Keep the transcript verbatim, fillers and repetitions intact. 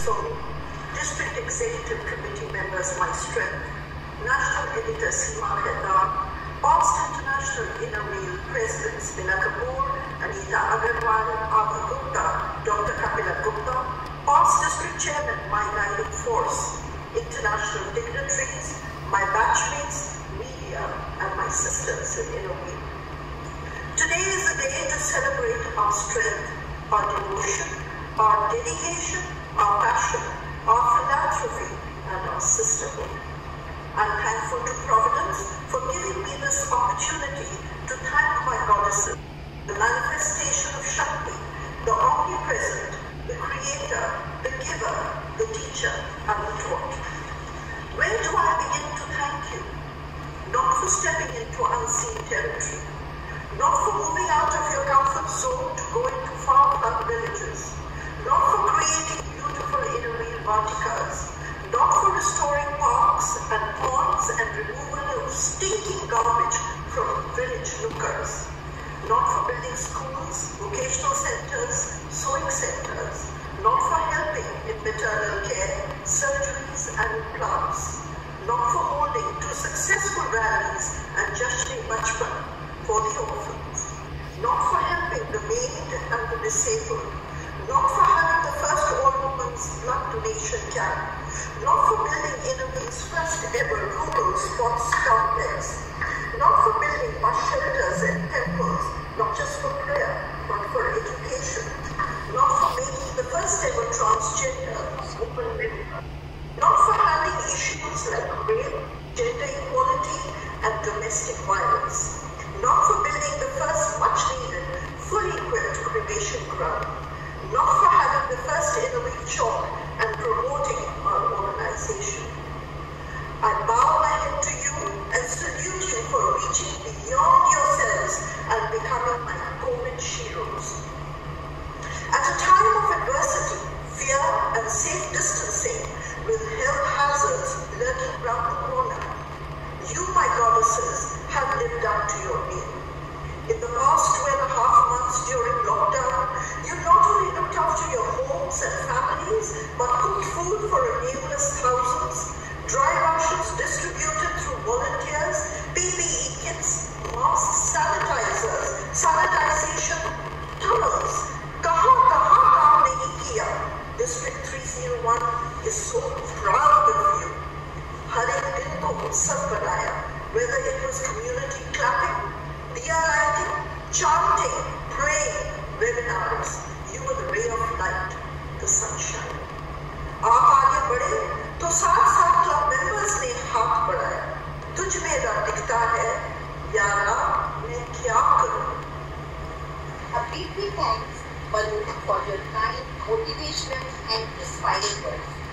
soul, District Executive Committee members my strength, National Editor Seema Khaddam, past International Inner Wheel Presidents Mina Kapoor, Aadira Awards, Ava Gupta, Doctor Kapila Gupta, past District Chairman, my guiding force, international dignitaries, my batchmates, media, and my sisters in Inner Wheel. Today is the day to celebrate our strength, our devotion, our dedication, our passion, our philanthropy, and our sisterhood. I'm thankful to Providence for giving me this opportunity to thank my goddesses, the manifestation of Shakti, the omnipresent, the creator, the giver, the teacher, and the taught. Where do I begin to thank you? Not for stepping into unseen territory, not for moving out of your comfort zone to go into far-flung villages, not for creating beautiful inner wheel varticas, not for restoring parks and ponds and removal of stinking garbage from village lookers, not for building schools, vocational centers, sewing centers, not for helping in maternal care, surgeries and implants, not for holding two successful rallies and Jashne Bachpan for the orphans, not for helping the maimed and the disabled, not for having the first all-women's blood donation camp, not for building Inner Wheel's first ever rural sports complex, not for building bus shelters and temples, not just for prayer, but for education, not for making the first ever transgender open middle, not for having issues like rape, gender equality, and domestic violence, not for building the first much-needed, fully equipped cremation ground, not for having the first Inner Wheel chalk and promoting our organization. I bow my head to you and salute you for reaching beyond yourselves and becoming my COVID heroes. At a time of adversity, fear, and safe distancing with health hazards lurking round the corner, you, my goddesses, have lived up to your name. In the past two and a half months during lockdown, you not only looked after your homes and families, but cooked food for a nameless thousands, dry rations distributed through volunteers, P P E kits, masks, sanitizers, sanitization tunnels. Kaha kaha kaam nahi kiya. District three oh one is so proud of you. Har ek din ko utsav banaya, whether it was community clapping, diya lighting, chanting, praying, webinars, you were the ray of light, the sunshine. आप आगे बढ़े तो साथ साथ club members ने हाथ बढ़ाया, तुझ में रब दिखता है, यारा मैं क्या करूं? A big big thanks, Balloon, for your kind, motivational and inspiring words.